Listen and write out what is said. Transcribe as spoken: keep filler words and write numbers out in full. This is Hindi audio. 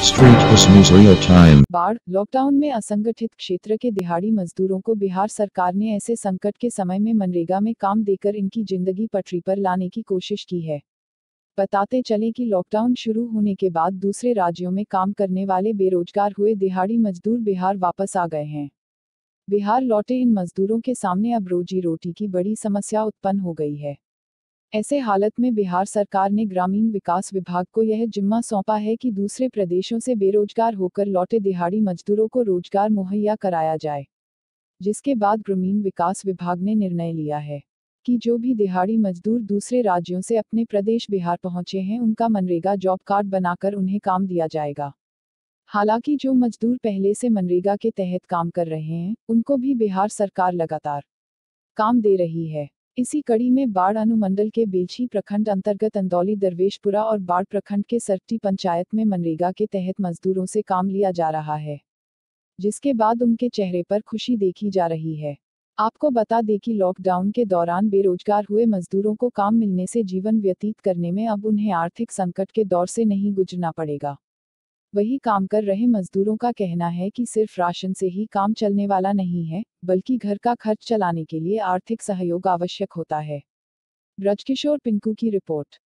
Street Bus News Real Time। बाढ़, लॉकडाउन में असंगठित क्षेत्र के दिहाड़ी मजदूरों को बिहार सरकार ने ऐसे संकट के समय में मनरेगा में काम देकर इनकी जिंदगी पटरी पर लाने की कोशिश की है। बताते चलें कि लॉकडाउन शुरू होने के बाद दूसरे राज्यों में काम करने वाले बेरोजगार हुए दिहाड़ी मजदूर बिहार वापस आ गए हैं। बिहार लौटे इन मजदूरों के सामने अब रोजी रोटी की बड़ी समस्या उत्पन्न हो गई है। ऐसे हालत में बिहार सरकार ने ग्रामीण विकास विभाग को यह जिम्मा सौंपा है कि दूसरे प्रदेशों से बेरोजगार होकर लौटे दिहाड़ी मजदूरों को रोजगार मुहैया कराया जाए। जिसके बाद ग्रामीण विकास विभाग ने निर्णय लिया है कि जो भी दिहाड़ी मजदूर दूसरे राज्यों से अपने प्रदेश बिहार पहुंचे हैं उनका मनरेगा जॉब कार्ड बनाकर उन्हें काम दिया जाएगा। हालांकि जो मजदूर पहले से मनरेगा के तहत काम कर रहे हैं उनको भी बिहार सरकार लगातार काम दे रही है। इसी कड़ी में बाढ़ अनुमंडल के बेलछी प्रखंड अंतर्गत अंदौली दरवेशपुरा और बाढ़ प्रखंड के सरटी पंचायत में मनरेगा के तहत मजदूरों से काम लिया जा रहा है, जिसके बाद उनके चेहरे पर खुशी देखी जा रही है। आपको बता दें कि लॉकडाउन के दौरान बेरोजगार हुए मजदूरों को काम मिलने से जीवन व्यतीत करने में अब उन्हें आर्थिक संकट के दौर से नहीं गुजरना पड़ेगा। वही काम कर रहे मजदूरों का कहना है कि सिर्फ राशन से ही काम चलने वाला नहीं है, बल्कि घर का खर्च चलाने के लिए आर्थिक सहयोग आवश्यक होता है। ब्रजकिशोर पिंकू की रिपोर्ट।